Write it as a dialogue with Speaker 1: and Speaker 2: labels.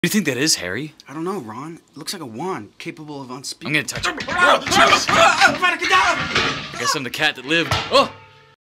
Speaker 1: do you think that is, Harry?
Speaker 2: I don't know, Ron. It looks like a wand, capable of unspeaking.
Speaker 1: I'm gonna touch it. I guess I'm the cat that lived. Oh!